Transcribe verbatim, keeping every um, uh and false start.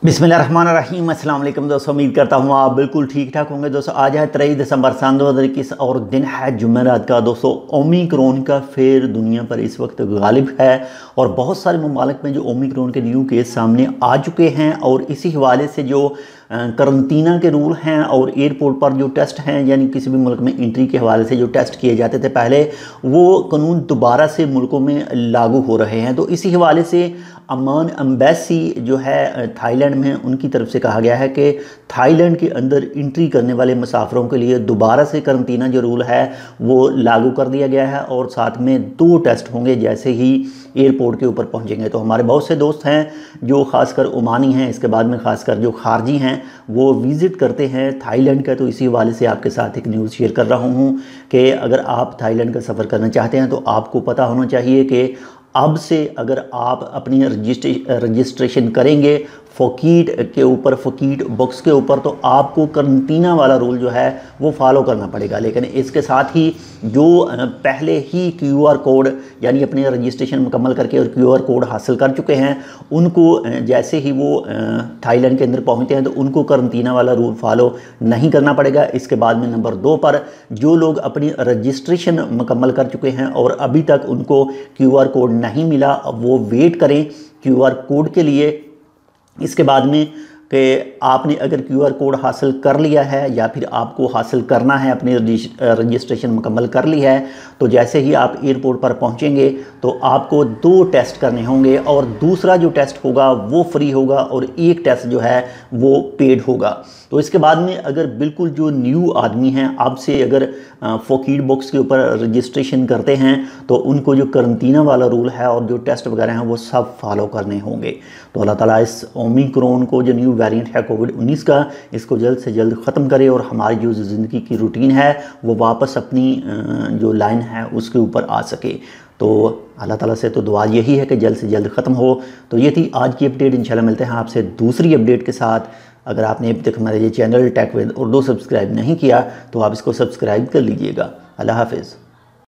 बिस्मिल्लाहिर्रहमानिर्रहीम अस्सलाम वालेकुम दोस्तों, उम्मीद करता हूँ आप बिल्कुल ठीक ठाक होंगे। दोस्तों आज है तेईस दिसंबर सन दो हज़ार इक्कीस और दिन है जुमेरात का। दोस्तों ओमिक्रॉन का फेर दुनिया पर इस वक्त गालिब है और बहुत सारे ममालिक में जो ओमिक्रॉन के न्यू केस सामने आ चुके हैं और इसी हवाले से जो करंतना के रूल हैं और एयरपोर्ट पर जो टेस्ट हैं, यानी किसी भी मुल्क में एंट्री के हवाले से जो टेस्ट किए जाते थे पहले, वो कानून दोबारा से मुल्कों में लागू हो रहे हैं। तो इसी हवाले से ओमान एम्बेसी जो है थाईलैंड में, उनकी तरफ से कहा गया है कि थाईलैंड के अंदर एंट्री करने वाले मुसाफिरों के लिए दोबारा से करंतना जो रूल है वो लागू कर दिया गया है और साथ में दो टेस्ट होंगे जैसे ही एयरपोर्ट के ऊपर पहुंचेंगे। तो हमारे बहुत से दोस्त हैं जो ख़ासकर ओमानी हैं, इसके बाद में ख़ासकर जो खारजी हैं वो विज़िट करते हैं थाईलैंड का। तो इसी हवाले से आपके साथ एक न्यूज़ शेयर कर रहा हूँ कि अगर आप थाईलैंड का सफ़र करना चाहते हैं तो आपको पता होना चाहिए कि अब से अगर आप अपनी रजिस्ट्रे रजिस्ट्रेशन करेंगे फ़कीट के ऊपर, फ़कीट बॉक्स के ऊपर, तो आपको करंतना वाला रूल जो है वो फॉलो करना पड़ेगा। लेकिन इसके साथ ही जो पहले ही क्यू आर कोड यानी अपने रजिस्ट्रेशन मुकम्मल करके और क्यू आर कोड हासिल कर चुके हैं, उनको जैसे ही वो थाईलैंड के अंदर पहुंचते हैं तो उनको करंतना वाला रूल फॉलो नहीं करना पड़ेगा। इसके बाद में नंबर दो पर जो लोग अपनी रजिस्ट्रेशन मुकम्मल कर चुके हैं और अभी तक उनको क्यू आर कोड नहीं मिला, वो वेट करें क्यू आर कोड के लिए। इसके बाद में कि आपने अगर क्यू आर कोड हासिल कर लिया है या फिर आपको हासिल करना है, अपनी रजिस्ट्रेशन मुकम्मल कर ली है, तो जैसे ही आप एयरपोर्ट पर पहुंचेंगे तो आपको दो टेस्ट करने होंगे और दूसरा जो टेस्ट होगा वो फ्री होगा और एक टेस्ट जो है वो पेड होगा। तो इसके बाद में अगर बिल्कुल जो न्यू आदमी हैं, अब से अगर फ़कीट बॉक्स के ऊपर रजिस्ट्रेशन करते हैं तो उनको जो करंतना वाला रूल है और जो टेस्ट वगैरह हैं वो सब फॉलो करने होंगे। तो अल्लाह ताला इस ओमिक्रॉन को, जो न्यू वेरिएंट है कोविड उन्नीस का, इसको जल्द से जल्द ख़त्म करे और हमारी जो ज़िंदगी की रूटीन है वो वापस अपनी जो लाइन है उसके ऊपर आ सके। तो अल्लाह ताला से तो दुआ यही है कि जल्द से जल्द ख़त्म हो। तो ये थी आज की अपडेट। इंशाल्लाह मिलते हैं आपसे दूसरी अपडेट के साथ। अगर आपने अभी तक हमारे ये channel Tech with Urdu subscribe नहीं किया तो आप इसको सब्सक्राइब कर लीजिएगा। अल्लाह हाफ़िज़।